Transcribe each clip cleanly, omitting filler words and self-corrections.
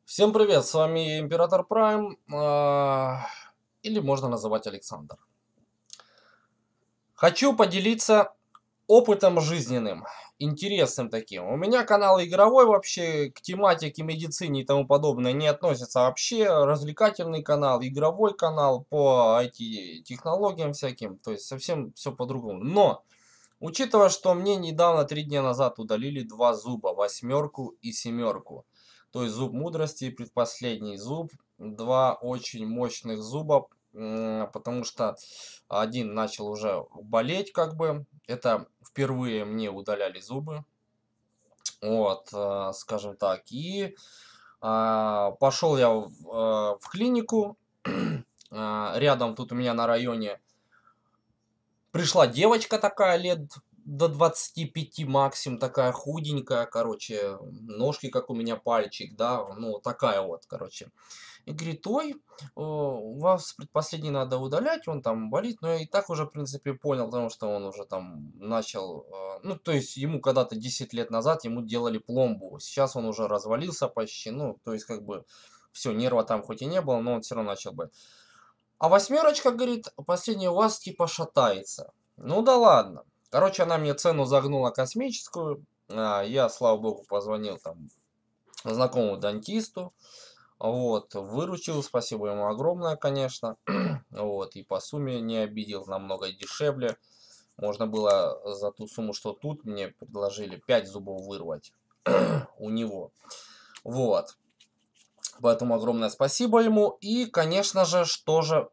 Всем привет, с вами Император Прайм, или можно называть Александр. Хочу поделиться опытом жизненным, интересным таким. У меня канал игровой вообще, к тематике, медицине и тому подобное не относится вообще. Развлекательный канал, игровой канал по IT-технологиям всяким, то есть совсем все по-другому. Но, учитывая, что мне недавно, 3 дня назад, удалили два зуба, восьмерку и семерку. То есть зуб мудрости и предпоследний зуб. Два очень мощных зуба, потому что один начал уже болеть как бы. Это впервые мне удаляли зубы. Вот, скажем так. И пошел я в клинику. Рядом тут у меня на районе пришла девочка такая, лет до 25 максимум, такая худенькая, короче, ножки, как у меня пальчик, да, ну, такая вот, короче. И говорит: ой, у вас предпоследний надо удалять, он там болит. Но я и так уже, в принципе, понял, потому что он уже там начал, ну, то есть ему когда-то 10 лет назад ему делали пломбу. Сейчас он уже развалился почти, ну, то есть как бы все, нерва там хоть и не было, но он все равно начал бы. А восьмерочка, говорит, последняя у вас типа шатается. Ну да ладно. Короче, она мне цену загнула космическую. Я, слава богу, позвонил там знакомому дантисту. Вот, выручил, спасибо ему огромное, конечно. Вот, и по сумме не обидел, намного дешевле. Можно было за ту сумму, что тут мне предложили, 5 зубов вырвать у него. Вот. Поэтому огромное спасибо ему. И, конечно же, что же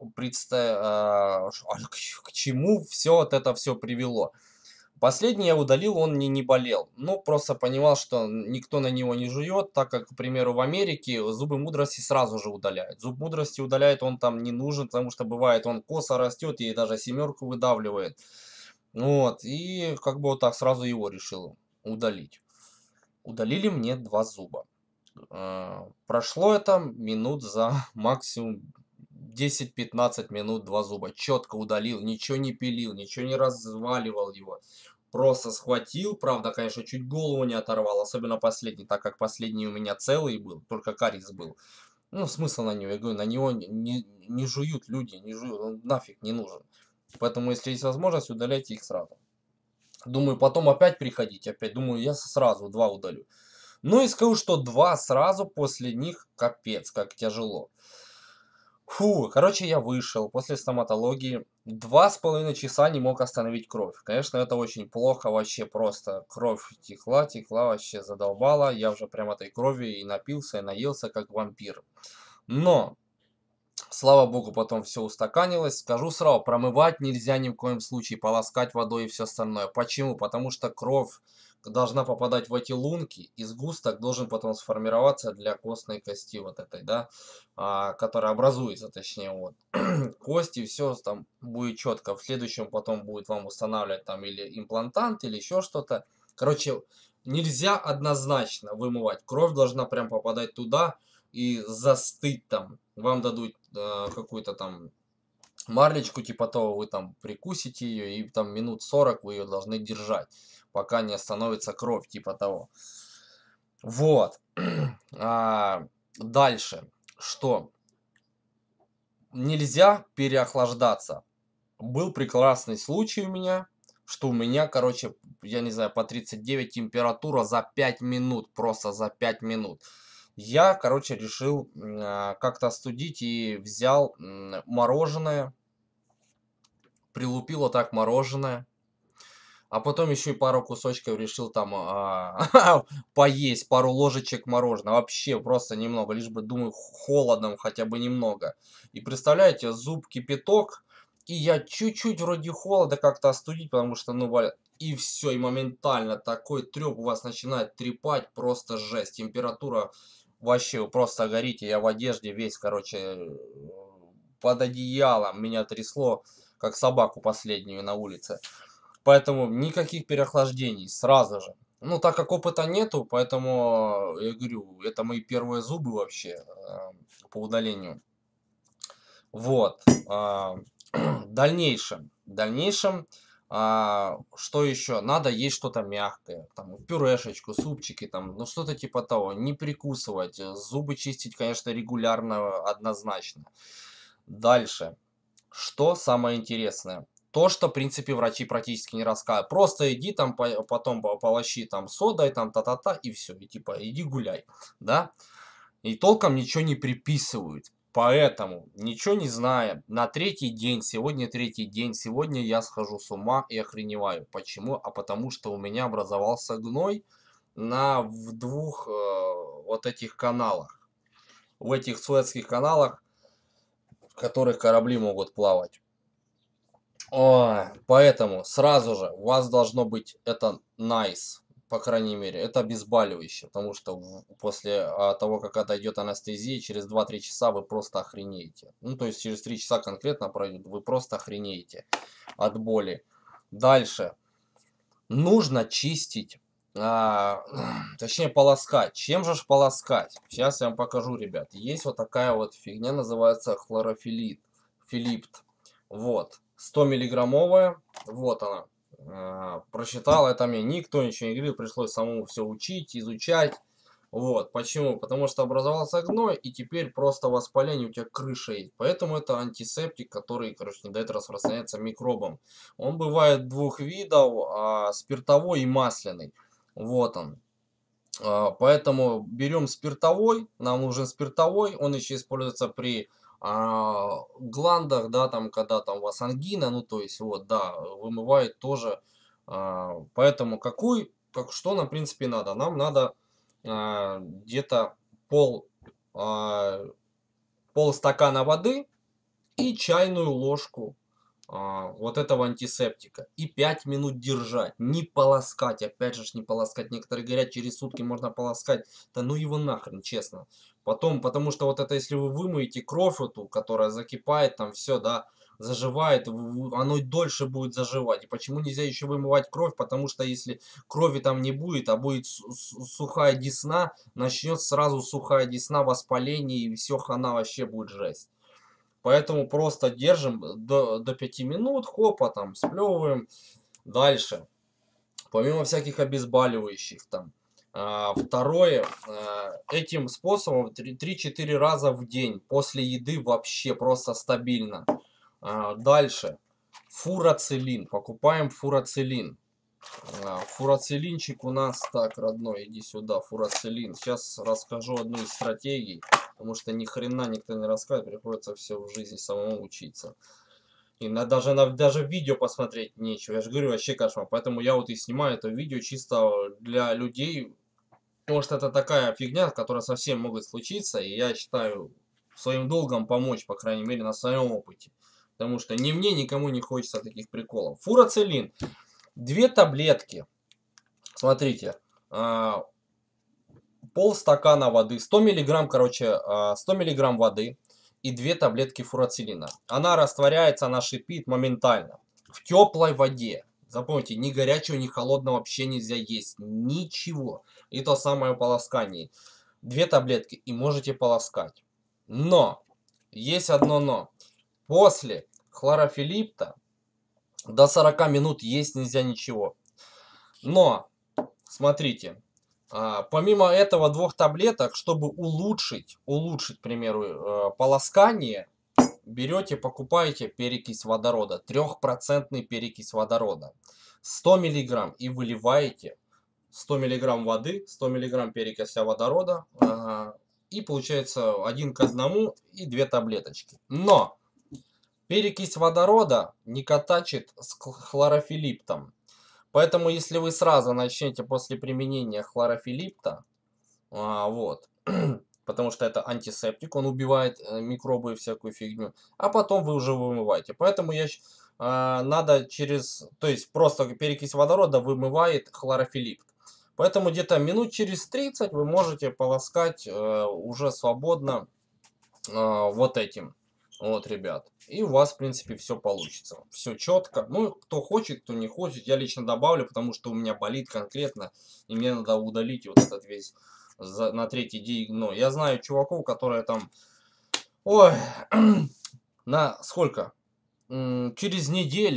к чему все вот это все привело? Последний я удалил, он мне не болел. Ну, просто понимал, что никто на него не жует, так как, к примеру, в Америке зубы мудрости сразу же удаляют. Зуб мудрости удаляет, он там не нужен, потому что бывает, он косо растет и даже семерку выдавливает. Вот, и как бы вот так сразу его решил удалить. Удалили мне два зуба. Прошло это минут за максимум 10-15 минут, два зуба. Четко удалил, ничего не пилил, ничего не разваливал его. Просто схватил, правда, конечно, чуть голову не оторвал, особенно последний, так как последний у меня целый был, только кариес был. Ну, смысл на него, я говорю, на него не жуют люди, не жуют, он нафиг не нужен. Поэтому, если есть возможность, удаляйте их сразу. Думаю, потом опять приходить, опять, думаю, я сразу два удалю. Ну и скажу, что два сразу после них капец, как тяжело. Фу, короче, я вышел после стоматологии. 2,5 часа не мог остановить кровь. Конечно, это очень плохо, вообще просто. Кровь текла, текла, вообще задолбала. Я уже прям этой крови и напился, и наелся, как вампир. Но слава богу, потом все устаканилось. Скажу сразу, промывать нельзя ни в коем случае, полоскать водой и все остальное. Почему? Потому что кровь должна попадать в эти лунки, и сгусток должен потом сформироваться для костной кости вот этой, да, которая образуется, точнее, вот. Кости, все там будет четко. В следующем потом будет вам устанавливать там или имплантант, или еще что-то. Короче, нельзя однозначно вымывать. Кровь должна прям попадать туда и застыть там. Вам дадут какую-то там марлечку типа того, вы там прикусите ее и там минут 40 вы ее должны держать, пока не остановится кровь типа того. Вот. Дальше. Что? Нельзя переохлаждаться. Был прекрасный случай у меня, что у меня, короче, я не знаю, по 39 температура за 5 минут, просто за 5 минут. Я, короче, решил как-то остудить и взял мороженое, прилупил вот так мороженое, а потом еще и пару кусочков решил там поесть, пару ложечек мороженого. Вообще просто немного, лишь бы, думаю, холодным хотя бы немного. И представляете, зуб кипяток, и я чуть-чуть вроде холода как-то остудить, потому что, ну, и все, и моментально такой треп у вас начинает трепать, просто жесть. Температура вообще, вы просто горите. Я в одежде весь, короче, под одеялом. Меня трясло, как собаку последнюю на улице. Поэтому никаких переохлаждений сразу же. Ну, так как опыта нету, поэтому я говорю, это мои первые зубы вообще по удалению. Вот. В дальнейшем Что еще? Надо есть что-то мягкое, там, пюрешечку, супчики, там, ну что-то типа того. Не прикусывать, зубы чистить, конечно, регулярно, однозначно. Дальше. Что самое интересное? То, что, в принципе, врачи практически не рассказывают. Просто иди там, потом полощи там содой, там та-та-та, и все. И типа, иди гуляй, да? И толком ничего не приписывают. Поэтому, ничего не зная, на третий день, сегодня третий день, сегодня я схожу с ума и охреневаю. Почему? А потому что у меня образовался гной в двух вот этих каналах. В этих Суэцких каналах, в которых корабли могут плавать. Ой, поэтому сразу же у вас должно быть это nice, по крайней мере, это обезболивающее, потому что после того, как отойдет анестезия, через 2-3 часа вы просто охренеете. Ну, то есть через 3 часа конкретно пройдет, вы просто охренеете от боли. Дальше. Нужно чистить, точнее полоскать. Чем же полоскать? Сейчас я вам покажу, ребят. Есть вот такая вот фигня, называется Филипт. Вот. 100 миллиграммовая. Вот она. Прочитал, это мне никто ничего не говорил. Пришлось самому все учить, изучать. Вот. Почему? Потому что образовался гной, и теперь просто воспаление, у тебя крыша есть. Поэтому это антисептик, который, короче, не дает распространяться микробам. Он бывает двух видов, спиртовой и масляный. Вот он. Поэтому берем спиртовой, нам нужен спиртовой, он еще используется при гландах, да, там, когда там у вас ангина, ну, то есть, вот, да, вымывает тоже. Поэтому что нам, в принципе, надо? Нам надо где-то пол, а, полстакана воды и чайную ложку вот этого антисептика. И 5 минут держать, не полоскать, опять же не полоскать. Некоторые говорят, через сутки можно полоскать. Да ну его нахрен, честно. Потом, потому что вот это, если вы вымоете кровь эту, которая закипает, там все, да, заживает, оно дольше будет заживать. И почему нельзя еще вымывать кровь? Потому что если крови там не будет, а будет сухая десна, начнет сразу сухая десна, воспаление, и все, хана, вообще будет жесть. Поэтому просто держим до 5 минут, хопа, там, сплевываем. Дальше. Помимо всяких обезболивающих, там, второе, этим способом 3-4 раза в день после еды вообще просто стабильно. Дальше. Фурацилин. Покупаем фурацилин. Фурацилинчик у нас, так, родной, иди сюда, фурацилин. Сейчас расскажу одну из стратегий, потому что ни хрена никто не рассказывает, приходится все в жизни самому учиться. И даже видео посмотреть нечего, я же говорю, вообще кошмар. Поэтому я вот и снимаю это видео чисто для людей, потому что это такая фигня, которая совсем может случиться, и я считаю своим долгом помочь, по крайней мере, на своем опыте. Потому что ни мне, никому не хочется таких приколов. Фурацилин. 2 таблетки. Смотрите, полстакана воды, 100 миллиграмм, короче, 100 миллиграмм воды и 2 таблетки фурацилина. Она растворяется, она шипит моментально. В теплой воде. Запомните, ни горячего, ни холодного вообще нельзя есть. Ничего. И то самое полоскание. 2 таблетки и можете полоскать. Но, есть одно но. После хлорофилипта до 40 минут есть нельзя ничего. Но, смотрите, помимо этого 2 таблеток, чтобы улучшить, к примеру, полоскание, берете, покупаете перекись водорода, 3% перекись водорода, 100 миллиграмм и выливаете 100 миллиграмм воды, 100 миллиграмм перекиси водорода, и получается 1 к 1 и 2 таблеточки. Но перекись водорода не катачит с хлорофилиптом. Поэтому, если вы сразу начнете после применения хлорофилипта, вот, потому что это антисептик, он убивает микробы и всякую фигню, а потом вы уже вымываете. Поэтому надо то есть просто перекись водорода вымывает хлорофилипт. Поэтому где-то минут через 30 вы можете полоскать уже свободно вот этим. Вот, ребят. И у вас, в принципе, все получится. Все четко. Ну, кто хочет, кто не хочет. Я лично добавлю, потому что у меня болит конкретно. И мне надо удалить вот этот весь на третий день гной. Я знаю чуваков, которые там... Ой, на сколько? Через неделю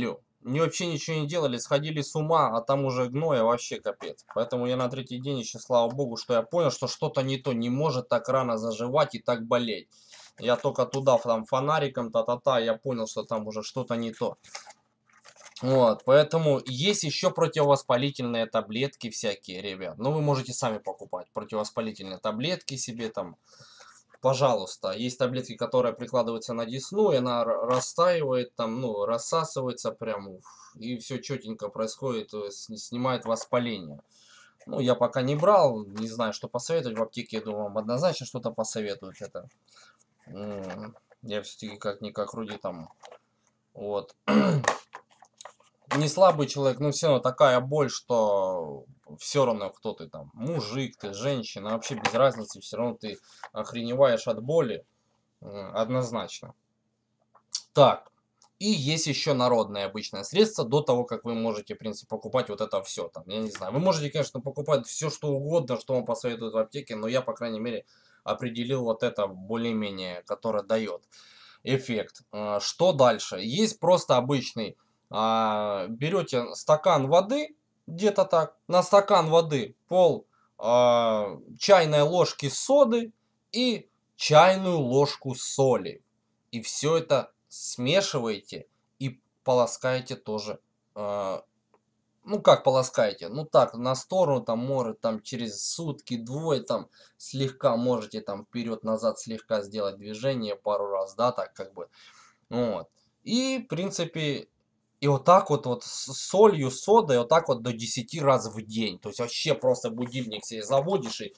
вообще ничего не делали, сходили с ума, а там уже гной, а вообще капец. Поэтому я на третий день еще, слава богу, что я понял, что что-то не то, не может так рано заживать и так болеть. Я только туда, там, фонариком, та-та-та, я понял, что там уже что-то не то. Вот, поэтому есть еще противовоспалительные таблетки всякие, ребят. Ну, вы можете сами покупать противовоспалительные таблетки себе там. Пожалуйста, есть таблетки, которые прикладываются на десну, и она растаивает, там, ну, рассасывается прям, и все четенько происходит, то есть снимает воспаление. Ну, я пока не брал, не знаю, что посоветовать в аптеке, я думаю, вам однозначно что-то посоветуют это. Я все-таки как-никак вроде там, вот. Не слабый человек, но все равно такая боль, что все равно кто ты там, мужик ты, женщина, вообще без разницы, все равно ты охреневаешь от боли, однозначно. Так, и есть еще народное обычное средство, до того, как вы можете, в принципе, покупать вот это все там, я не знаю. Вы можете, конечно, покупать все, что угодно, что вам посоветуют в аптеке, но я, по крайней мере, определил вот это более-менее, которое дает эффект. Что дальше? Есть просто обычный, берете стакан воды, где-то так, на стакан воды пол чайной ложки соды и чайную ложку соли. И все это смешиваете и полоскаете тоже. Ну, как полоскаете? Ну, так, на сторону, там, может, там, через сутки, двое, там, слегка можете, там, вперед-назад слегка сделать движение пару раз, да, так, как бы. Вот. И, в принципе, и вот так вот с солью, содой, вот так вот до 10 раз в день. То есть вообще просто будильник себе заводишь и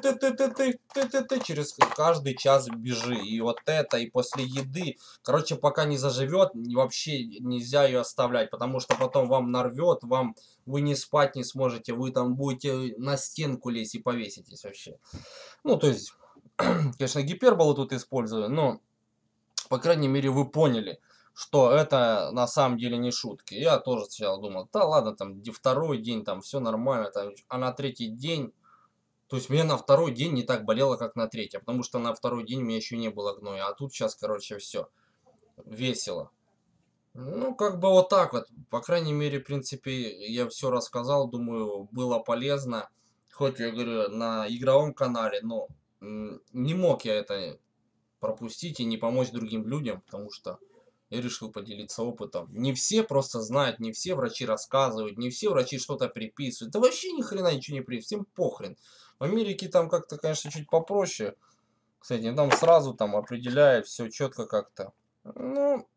ты через каждый час бежи. И вот это, и после еды. Короче, пока не заживет, вообще нельзя ее оставлять, потому что потом вам нарвет, вы не спать не сможете, вы там будете на стенку лезть и повеситесь вообще. Ну, то есть, конечно, гиперболу тут использую, но по крайней мере, вы поняли, что это на самом деле не шутки. Я тоже сначала думал, да ладно, там второй день, там все нормально, там, а на третий день, то есть мне на второй день не так болело, как на третий, потому что на второй день у меня еще не было гноя, а тут сейчас, короче, все весело. Ну, как бы вот так вот. По крайней мере, в принципе, я все рассказал, думаю, было полезно. Хоть, я говорю, на игровом канале, но не мог я это пропустить и не помочь другим людям, потому что я решил поделиться опытом. Не все просто знают, не все врачи рассказывают, не все врачи что-то приписывают. Да вообще ни хрена ничего не приписывают, всем похрен. В Америке там как-то, конечно, чуть попроще. Кстати, там сразу там определяют все четко как-то. Ну,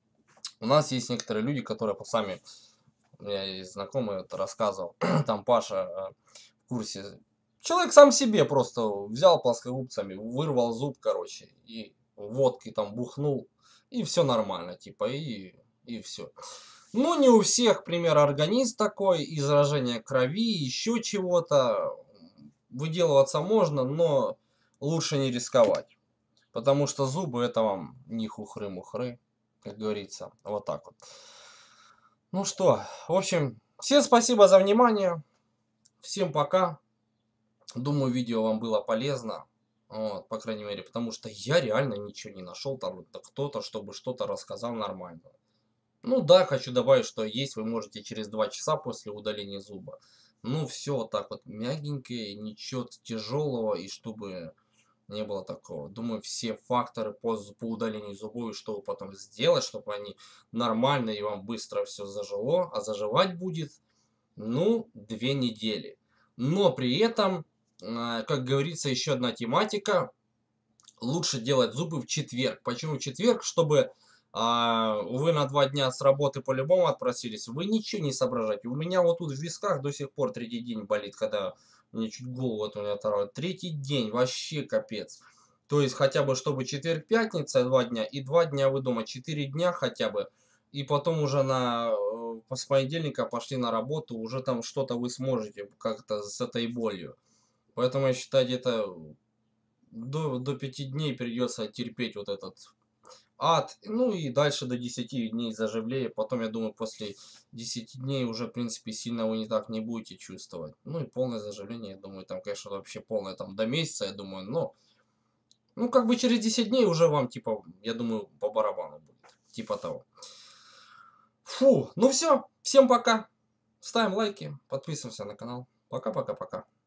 у нас есть некоторые люди, которые сами, у меня есть знакомый, это рассказывал, там Паша в курсе. Человек сам себе просто взял плоскогубцами, вырвал зуб, короче, и водкой там бухнул, и все нормально, типа, и все. Но не у всех, к примеру, организм такой, и заражение крови, еще чего-то. Выделываться можно, но лучше не рисковать. Потому что зубы это вам не хухры-мухры, как говорится. Вот так вот. Ну что, в общем, всем спасибо за внимание. Всем пока. Думаю, видео вам было полезно. Вот, по крайней мере, потому что я реально ничего не нашел. Там кто-то, чтобы что-то рассказал нормально. Ну да, хочу добавить, что есть вы можете через 2 часа после удаления зуба. Ну все вот так вот мягенькое, ничего тяжелого, и чтобы не было такого. Думаю, все факторы по удалению зубов, и что вы потом сделать, чтобы они нормально и вам быстро все зажило. А заживать будет, ну, 2 недели. Но при этом, как говорится, еще одна тематика. Лучше делать зубы в четверг. Почему в четверг? Чтобы вы на 2 дня с работы по-любому отпросились. Вы ничего не соображаете. У меня вот тут в висках до сих пор третий день болит, когда мне чуть голову эту не оторвало. Третий день, вообще капец. То есть хотя бы, чтобы четверг-пятница 2 дня, и 2 дня вы дома, 4 дня хотя бы. И потом уже с понедельника пошли на работу, уже там что-то вы сможете как-то с этой болью. Поэтому я считаю, где-то до 5 дней придется терпеть вот этот ад. Ну и дальше до 10 дней заживлее. Потом, я думаю, после 10 дней уже, в принципе, сильно вы не так не будете чувствовать. Ну и полное заживление, я думаю, там, конечно, вообще полное там до месяца, я думаю, но... Ну, как бы через 10 дней уже вам, типа, я думаю, по барабану будет. Типа того. Фу, ну все, всем пока. Ставим лайки, подписываемся на канал. Пока-пока-пока.